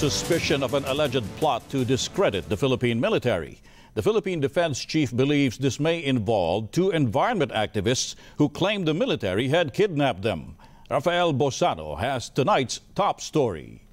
suspicion of an alleged plot to discredit the Philippine military. The Philippine Defense Chief believes this may involve two environment activists who claim the military had kidnapped them. Rafael Bosano has tonight's top story.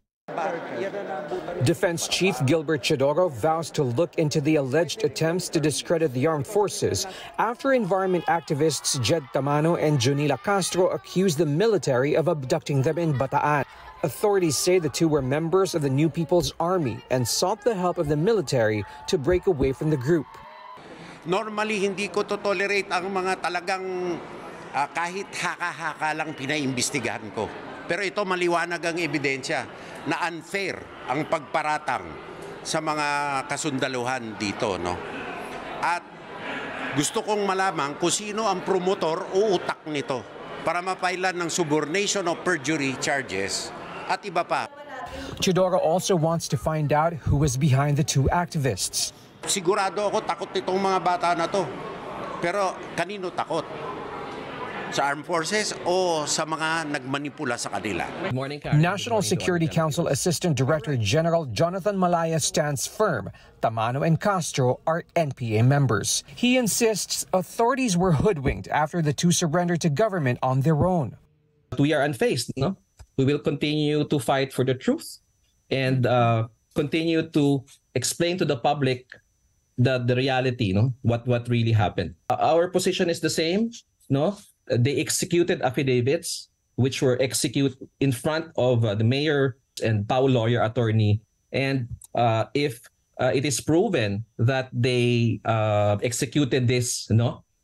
Defense Chief Gilbert Chidoro vows to look into the alleged attempts to discredit the armed forces after environment activists Jed Tamano and Junila Castro accused the military of abducting them in Bataan. Authorities say the two were members of the New People's Army and sought the help of the military to break away from the group. Normally, hindi ko to tolerate ang mga talagang kahit haka-haka lang pinaimbestigahan ko. Pero ito maliwanag ang ebidensya na unfair ang pagparatang sa mga kasundaluhan dito, no? At gusto kong malaman kung sino ang promotor o utak nito para mapailan ng subornation of perjury charges at iba pa. Chidoro also wants to find out who was behind the two activists. Sigurado ako takot itong mga bata na to. Pero kanino takot? Sa armed forces o sa mga nagmanipula sa kanila? National Security Council Assistant Director General Jonathan Malaya stands firm. Tamano and Castro are NPA members. He insists authorities were hoodwinked after the two surrendered to government on their own. We are unfazed, no? We will continue to fight for the truth and continue to explain to the public the reality, no? What really happened. Our position is the same, no? They executed affidavits which were executed in front of the mayor and PAO lawyer attorney. And if it is proven that they executed this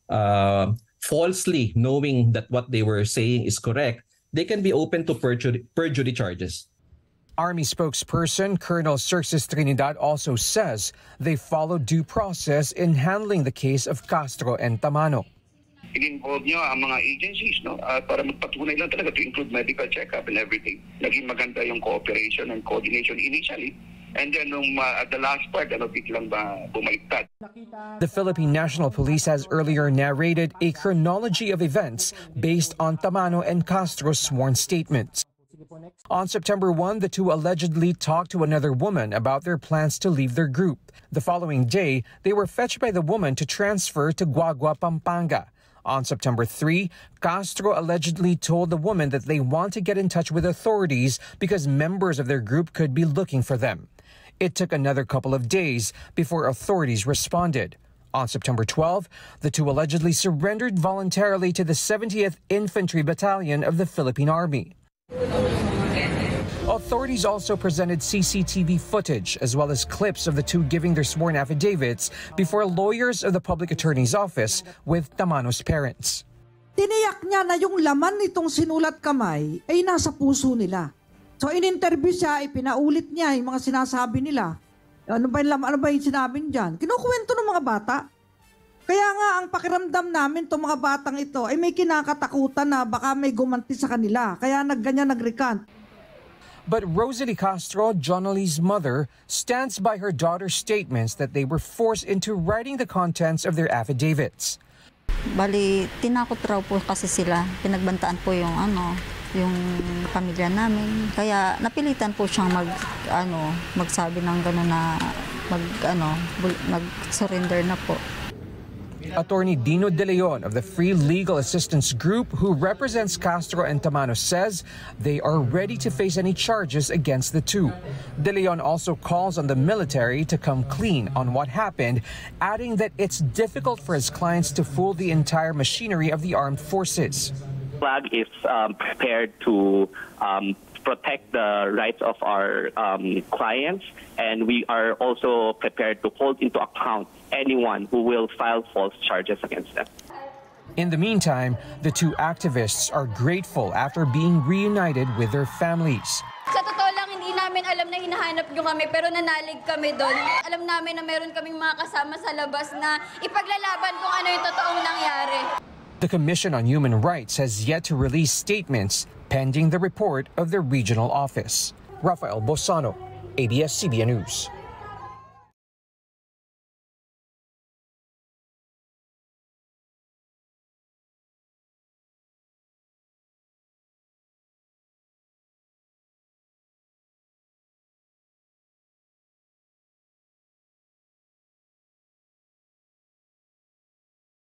falsely, knowing that what they were saying is correct, they can be open to perjury charges. Army spokesperson Colonel Xerxes Trinidad also says they followed due process in handling the case of Castro and Tamano. In-involve nyo ang mga agencies, no? Para magpatunay lang talaga to include medical check-up and everything. Naging maganda yung cooperation and coordination initially. And then at the last part, biglang bumaliktad. The Philippine National Police has earlier narrated a chronology of events based on Tamano and Castro's sworn statements. On September 1, the two allegedly talked to another woman about their plans to leave their group. The following day, they were fetched by the woman to transfer to Guagua, Pampanga. On September 3, Castro allegedly told the woman that they want to get in touch with authorities because members of their group could be looking for them. It took another couple of days before authorities responded. On September 12, the two allegedly surrendered voluntarily to the 70th Infantry Battalion of the Philippine Army. Authorities also presented CCTV footage as well as clips of the two giving their sworn affidavits before lawyers of the Public Attorney's Office with Tamano's parents. Tiniyak niya na yung laman nitong sinulat kamay ay nasa puso nila. So in-interview siya, ipinaulit niya yung mga sinasabi nila. Ano ba yung sinabi niyan? Kinukwento ng mga bata. Kaya nga ang pakiramdam namin itong mga batang ito ay may kinakatakutan na baka may gumanti sa kanila. Kaya ganyan nag-recant. But Rosalie Castro, Jonali's mother, stands by her daughter's statements that they were forced into writing the contents of their affidavits. Bali, tinakot raw po kasi sila. Pinagbantaan po yung pamilya namin. Kaya napilitan po siyang magsabi ng gano'n na mag-surrender na po. Attorney Dino De Leon of the Free Legal Assistance Group, who represents Castro and Tamano, says they are ready to face any charges against the two. De Leon also calls on the military to come clean on what happened, adding that it's difficult for his clients to fool the entire machinery of the armed forces. Flag is prepared to protect the rights of our clients, and we are also prepared to hold into account anyone who will file false charges against them. In the meantime, the two activists are grateful after being reunited with their families. Sa totoo lang, hindi namin alam na hinahanap nyo kami, pero nanalig kami doon. Alam namin na meron kaming mga kasama sa labas na ipaglalaban kung ano yung totoong nangyari. The Commission on Human Rights has yet to release statements pending the report of the regional office. Rafael Bosano, ABS-CBN News.